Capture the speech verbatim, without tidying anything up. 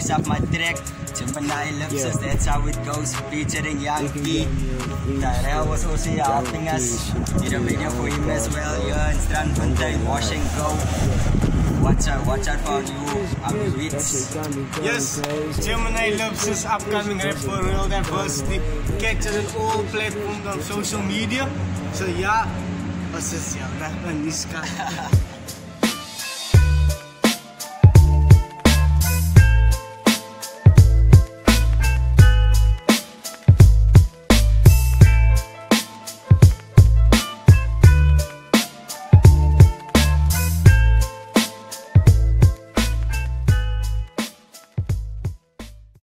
is up my track. Gemini Lips, yeah. That's how it goes. Featuring Yankee. Tyrell was also helping us. Did a video for him as well. Yeah, in Strandfontein, Wash and Go. Watch out, watch out for you. I'm Wits. Yes, Gemini Lips is upcoming rap for real diversity. Catch us on all platforms on social media. So yeah, was is jou rap in die skat.